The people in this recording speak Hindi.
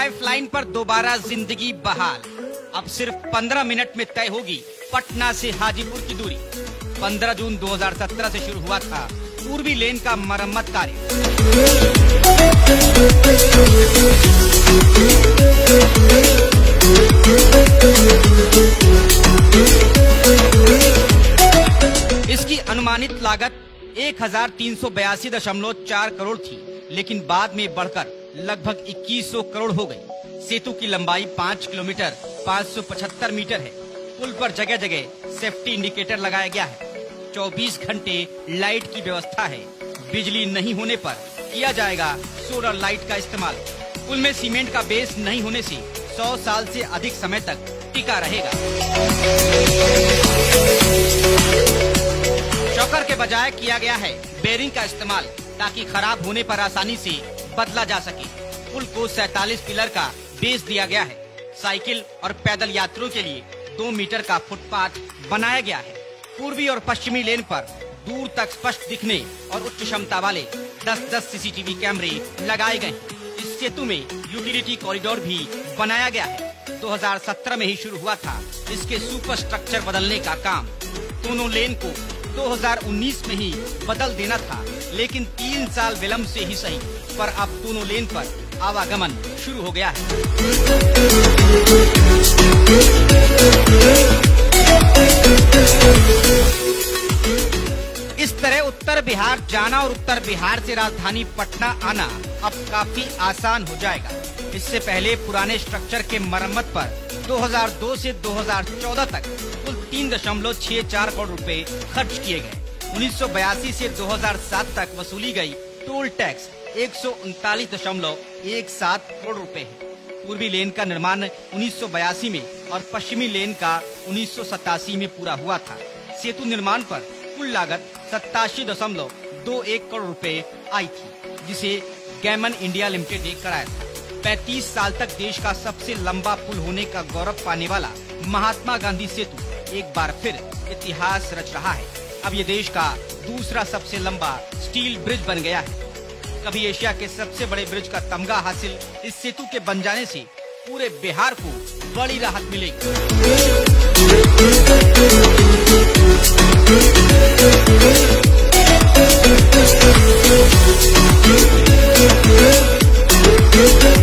लाइफलाइन पर दोबारा जिंदगी बहाल। अब सिर्फ 15 मिनट में तय होगी पटना से हाजीपुर की दूरी। 15 जून 2017 से शुरू हुआ था पूर्वी लेन का मरम्मत कार्य। इसकी अनुमानित लागत 1382.4 करोड़ थी, लेकिन बाद में बढ़कर लगभग 2100 करोड़ हो गई। सेतु की लंबाई 5 किलोमीटर 575 मीटर है। पुल पर जगह जगह सेफ्टी इंडिकेटर लगाया गया है। 24 घंटे लाइट की व्यवस्था है। बिजली नहीं होने पर किया जाएगा सोलर लाइट का इस्तेमाल। पुल में सीमेंट का बेस नहीं होने से 100 साल से अधिक समय तक टिका रहेगा। चौकर के बजाय किया गया है बेरिंग का इस्तेमाल, ताकि खराब होने पर आसानी से बदला जा सके। पुल को 47 पिलर का बेस दिया गया है। साइकिल और पैदल यात्रियों के लिए 2 मीटर का फुटपाथ बनाया गया है। पूर्वी और पश्चिमी लेन पर दूर तक स्पष्ट दिखने और उच्च क्षमता वाले 10-10 सीसीटीवी कैमरे लगाए गए हैं। इस सेतु में यूटिलिटी कॉरिडोर भी बनाया गया है। 2017 में ही शुरू हुआ था इसके सुपर स्ट्रक्चर बदलने का काम। दोनों लेन को 2019 में ही बदल देना था, लेकिन 3 साल विलंब से ही सही, पर अब दोनों लेन पर आवागमन शुरू हो गया है। इस तरह उत्तर बिहार जाना और उत्तर बिहार से राजधानी पटना आना अब काफी आसान हो जाएगा। इससे पहले पुराने स्ट्रक्चर के मरम्मत पर 2002 से 2014 तक कुल 3.64 करोड़ रुपए खर्च किए गए। 1982 से 2007 तक वसूली गई टोल टैक्स 139.17 करोड़ रुपए है। पूर्वी लेन का निर्माण 1982 में और पश्चिमी लेन का 1987 में पूरा हुआ था। सेतु निर्माण पर कुल लागत 87.21 करोड़ रुपए आई थी, जिसे गैमन इंडिया लिमिटेड ने कराया था। 35 साल तक देश का सबसे लंबा पुल होने का गौरव पाने वाला महात्मा गांधी सेतु एक बार फिर इतिहास रच रहा है। अब ये देश का दूसरा सबसे लंबा स्टील ब्रिज बन गया है। कभी एशिया के सबसे बड़े ब्रिज का तमगा हासिल इस सेतु के बन जाने से पूरे बिहार को बड़ी राहत मिलेगी।